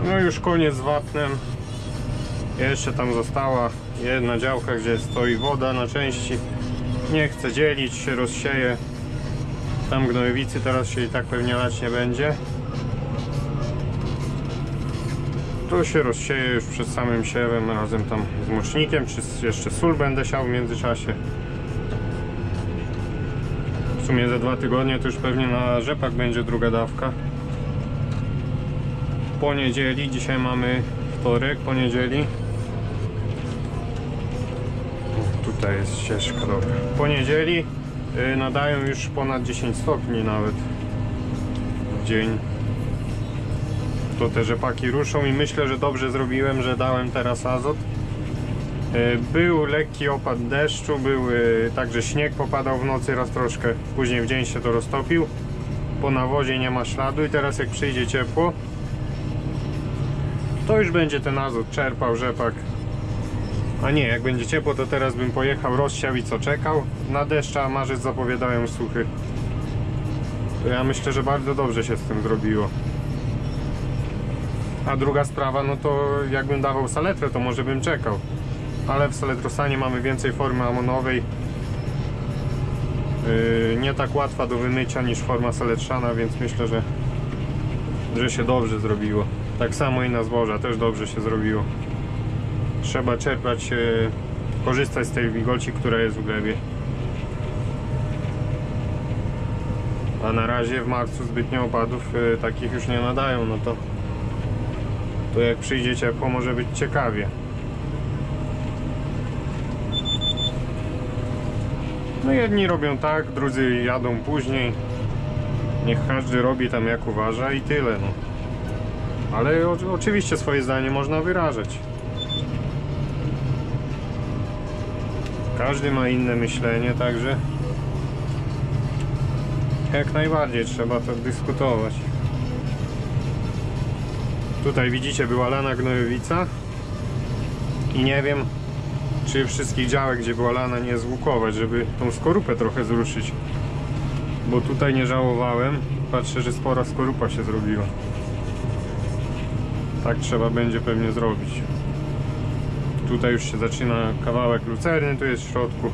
No już koniec z wapnem. Jeszcze tam została jedna działka, gdzie stoi woda na części. Nie chcę dzielić, się rozsieje. Tam gnojowicy teraz się i tak pewnie lać nie będzie. Tu się rozsieje już przed samym siewem razem tam z mocznikiem, czy jeszcze sól będę siał w międzyczasie. W sumie za 2 tygodnie to już pewnie na rzepak będzie druga dawka. Poniedzieli, dzisiaj mamy wtorek, poniedzieli. Tutaj jest ścieżka, dobra. Poniedzieli nadają już ponad 10 stopni nawet w dzień. To te rzepaki ruszą i myślę, że dobrze zrobiłem, że dałem teraz azot. Był lekki opad deszczu, był także śnieg popadał w nocy raz troszkę, później w dzień się to roztopił. Po nawozie nie ma śladu i teraz jak przyjdzie ciepło, to już będzie ten azot czerpał rzepak. A nie, jak będzie ciepło, to teraz bym pojechał, rozsiał i co, czekał na deszcz, a marzec zapowiadają suchy. To ja myślę, że bardzo dobrze się z tym zrobiło. A druga sprawa, no to jakbym dawał saletrę, to może bym czekał. Ale w saletrosanie mamy więcej formy amonowej. Nie tak łatwa do wymycia niż forma saletrzana, więc myślę, że się dobrze zrobiło. Tak samo i na zboża też dobrze się zrobiło. Trzeba czerpać, korzystać z tej wilgoci, która jest w glebie. A na razie w marcu zbytnio opadów takich już nie nadają, no to jak przyjdzie ciepło, może być ciekawie. No jedni robią tak, drudzy jadą później. Niech każdy robi tam jak uważa i tyle, no. Ale oczywiście swoje zdanie można wyrażać. Każdy ma inne myślenie, także jak najbardziej trzeba to dyskutować. Tutaj widzicie, była lana gnojowica i nie wiem, czy wszystkich działek, gdzie była lana, nie złukować, żeby tą skorupę trochę zruszyć, bo tutaj nie żałowałem. Patrzę, że spora skorupa się zrobiła. Tak trzeba będzie pewnie zrobić. Tutaj już się zaczyna kawałek lucerny, tu jest w środku.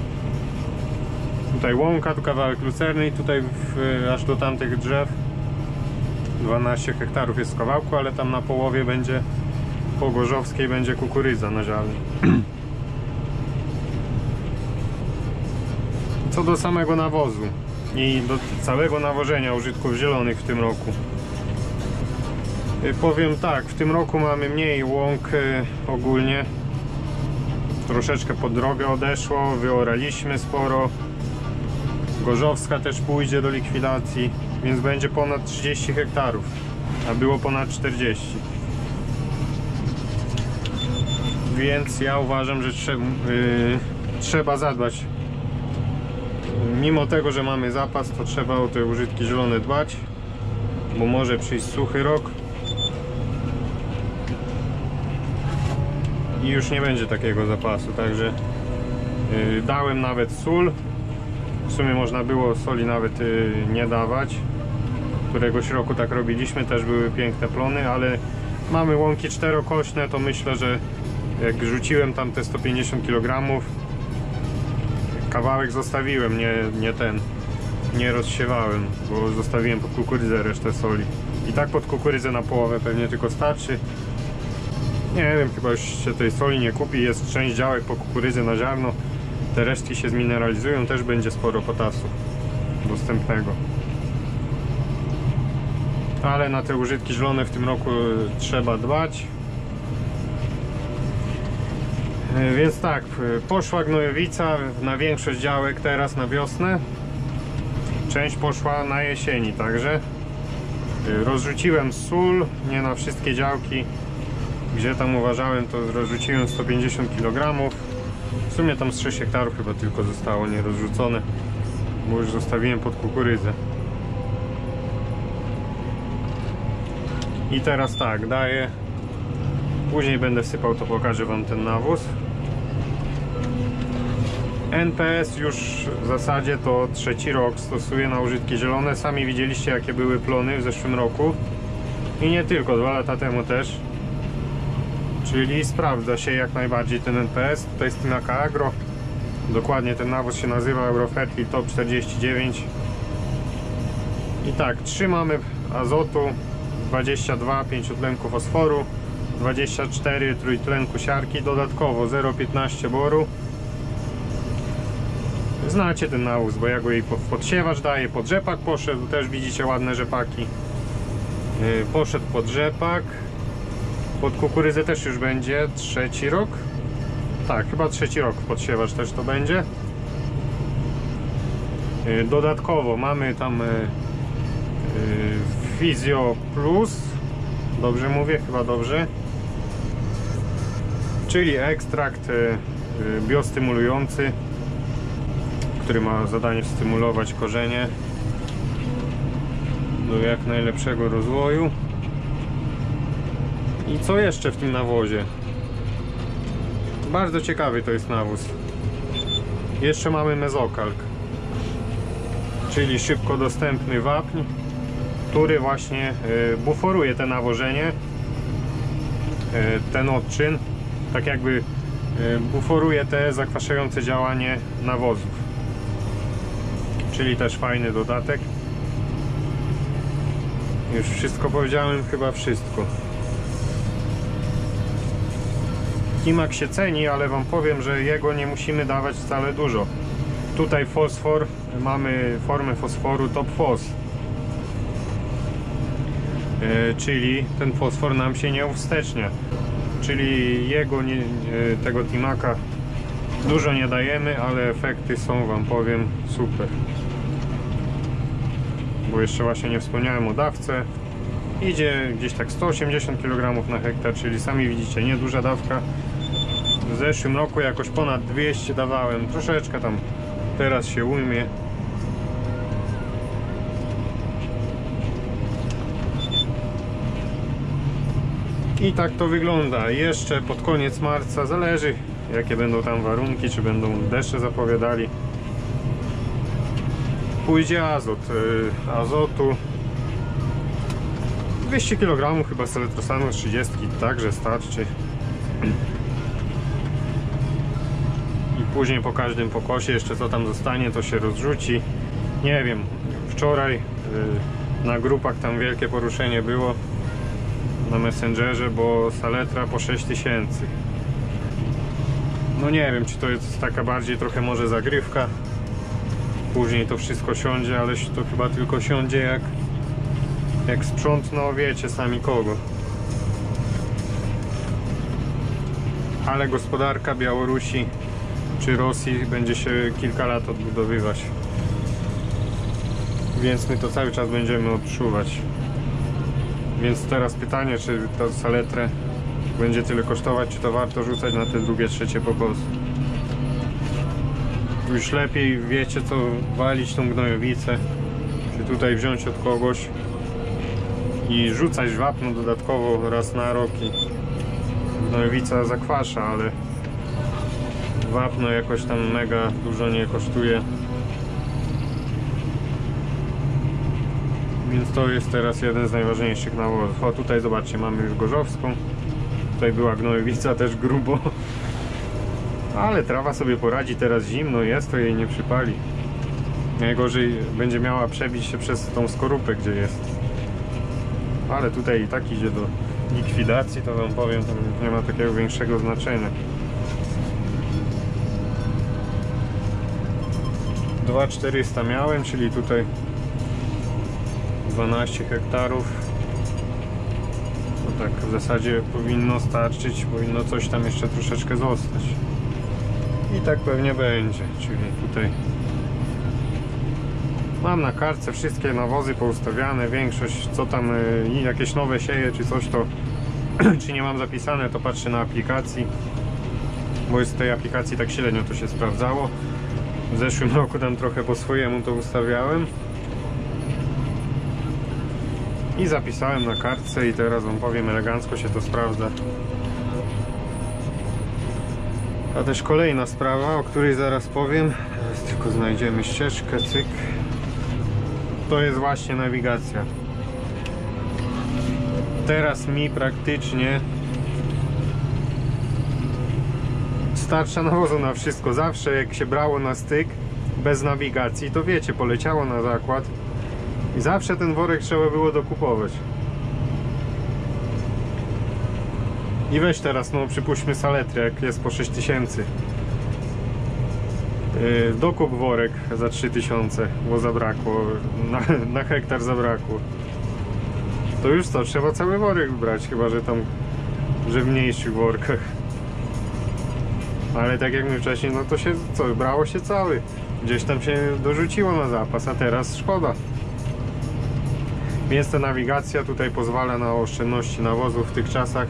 Tutaj łąka, tu kawałek lucerny i tutaj aż do tamtych drzew 12 hektarów jest w kawałku, ale tam na połowie będzie, po gorzowskiej, będzie kukurydza na ziarnie. Co do samego nawozu i do całego nawożenia użytków zielonych w tym roku, powiem tak, w tym roku mamy mniej łąk ogólnie. Troszeczkę pod drogę odeszło, wyoraliśmy sporo. Gorzowska też pójdzie do likwidacji, więc będzie ponad 30 hektarów, a było ponad 40. Więc ja uważam, że trzeba zadbać. Mimo tego, że mamy zapas, to trzeba o te użytki zielone dbać, bo może przyjść suchy rok i już nie będzie takiego zapasu, także dałem nawet sól. W sumie można było soli nawet nie dawać. Któregoś roku tak robiliśmy, też były piękne plony, ale mamy łąki czterokośne, to myślę, że jak rzuciłem tam te 150 kg, kawałek zostawiłem, nie rozsiewałem, bo zostawiłem pod kukurydzę resztę soli. I tak pod kukurydzę na połowę pewnie tylko starczy. Nie wiem, chyba już się tej soli nie kupi, jest część działek po kukurydzy na ziarno. Te resztki się zmineralizują, też będzie sporo potasu dostępnego. Ale na te użytki zielone w tym roku trzeba dbać. Więc tak, poszła gnojowica na większość działek teraz na wiosnę. Część poszła na jesieni także. Rozrzuciłem sól, nie na wszystkie działki. Gdzie tam uważałem, to rozrzuciłem 150 kg. W sumie tam z 6 hektarów chyba tylko zostało nierozrzucone, bo już zostawiłem pod kukurydzę. I teraz tak, daję. Później będę sypał, to pokażę wam ten nawóz. NPS już w zasadzie to 3. rok stosuję na użytki zielone. Sami widzieliście, jakie były plony w zeszłym roku. I nie tylko, 2 lata temu też. Czyli sprawdza się jak najbardziej ten NPS. Tutaj jest Timaca Agro. Dokładnie ten nawóz się nazywa Eurofertil Top 49. I tak, trzymamy azotu 22 5-tlenku fosforu, 24 trójtlenku siarki, dodatkowo 0,15 boru. Znacie ten nawóz, bo ja go jej pod siewacz daję, pod rzepak poszedł, też widzicie ładne rzepaki. Poszedł pod rzepak, pod kukurydzę też już będzie 3. rok. Tak, chyba 3. rok pod siewacz też to będzie. Dodatkowo mamy tam Physio Plus, dobrze mówię, chyba dobrze, czyli ekstrakt biostymulujący, który ma zadanie stymulować korzenie do jak najlepszego rozwoju. I co jeszcze w tym nawozie? Bardzo ciekawy to jest nawóz. Jeszcze mamy mezokalk, czyli szybko dostępny wapń, który właśnie buforuje te nawożenie, ten odczyn, tak jakby buforuje te zakwaszające działanie nawozów. Czyli też fajny dodatek. Już wszystko powiedziałem, chyba wszystko. Timac się ceni, ale wam powiem, że jego nie musimy dawać wcale dużo. Tutaj fosfor, mamy formę fosforu Top Phos, czyli ten fosfor nam się nie uwstecznia, czyli tego Timaca dużo nie dajemy, ale efekty są, wam powiem, super. Bo jeszcze właśnie nie wspomniałem o dawce. Idzie gdzieś tak 180 kg na hektar, czyli sami widzicie, nieduża dawka. W zeszłym roku jakoś ponad 200 dawałem, troszeczkę tam teraz się ujmie. I tak to wygląda. Jeszcze pod koniec marca, zależy jakie będą tam warunki, czy będą deszcze zapowiadali, pójdzie azot. Azotu 200 kg chyba seletrosanu z 30 także starczy. I później po każdym pokosie jeszcze co tam zostanie, to się rozrzuci. Nie wiem, wczoraj na grupach tam wielkie poruszenie było na Messengerze, bo saletra po 6000. No nie wiem, czy to jest taka bardziej trochę może zagrywka. Później to wszystko siądzie, ale to chyba tylko siądzie jak sprzątną, wiecie sami kogo. Ale gospodarka Białorusi czy Rosji będzie się kilka lat odbudowywać. Więc my to cały czas będziemy odczuwać. Więc teraz pytanie, czy ta saletrę będzie tyle kosztować, czy to warto rzucać na te drugie, trzecie pokosy. Już lepiej wiecie co walić tą gnojowicę, czy tutaj wziąć od kogoś i rzucać wapno dodatkowo raz na rok. I gnojowica zakwasza, ale wapno jakoś tam mega dużo nie kosztuje. Więc to jest teraz jeden z najważniejszych nawozów. O, tutaj zobaczcie, mamy już gorzowską. Tutaj była gnojowica też grubo. Ale trawa sobie poradzi, teraz zimno jest, to jej nie przypali. Najgorzej będzie miała przebić się przez tą skorupę, gdzie jest. Ale tutaj i tak idzie do likwidacji, to wam powiem, to nie ma takiego większego znaczenia. 2400 miałem, czyli tutaj 12 hektarów. No tak w zasadzie powinno starczyć, powinno coś tam jeszcze troszeczkę zostać. I tak pewnie będzie, czyli tutaj mam na kartce wszystkie nawozy poustawiane, większość co tam, jakieś nowe sieje czy coś, to czy nie mam zapisane, to patrzę na aplikacji, bo z tej aplikacji tak średnio to się sprawdzało. W zeszłym roku tam trochę po swojemu to ustawiałem i zapisałem na kartce i teraz wam powiem, elegancko się to sprawdza. A też kolejna sprawa, o której zaraz powiem, teraz tylko znajdziemy ścieżkę, cyk. To jest właśnie nawigacja. teraz mi praktycznie starcza nawozu na wszystko. Zawsze jak się brało na styk bez nawigacji, to wiecie, poleciało na zakład i zawsze ten worek trzeba było dokupować. I weź teraz, no przypuśćmy saletrę, jak jest po 6000. Dokup worek za 3000, bo zabrakło, na hektar zabrakło. To już co, trzeba cały worek brać, chyba że tam, że w mniejszych workach. Ale tak jak my wcześniej, no to się, co, brało się cały. Gdzieś tam się dorzuciło na zapas, a teraz szkoda. Więc ta nawigacja tutaj pozwala na oszczędności nawozu w tych czasach.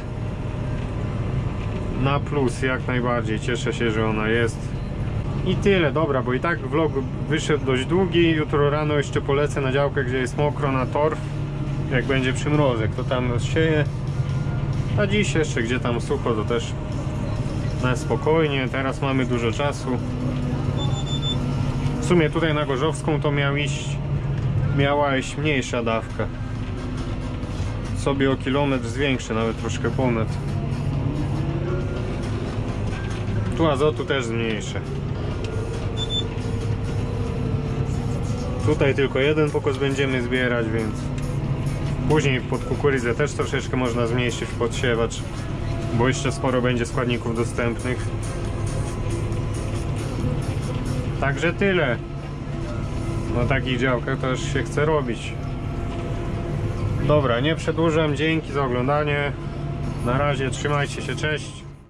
Na plus jak najbardziej, cieszę się, że ona jest. I tyle, dobra, bo i tak vlog wyszedł dość długi. Jutro rano jeszcze polecę na działkę, gdzie jest mokro, na torf. Jak będzie przymrozek, to tam rozsieję. A dziś jeszcze, gdzie tam sucho, to też na spokojnie. Teraz mamy dużo czasu. W sumie tutaj na Gorzowską to miała iść mniejsza dawka. Sobie o kilometr zwiększę, nawet troszkę ponad. Tu azotu też zmniejszę. Tutaj tylko jeden pokos będziemy zbierać, więc później pod kukurydzę też troszeczkę można zmniejszyć podsiewacz, bo jeszcze sporo będzie składników dostępnych. Także tyle. Na takich działkach też się chce robić. Dobra, nie przedłużam. Dzięki za oglądanie. Na razie, trzymajcie się, cześć.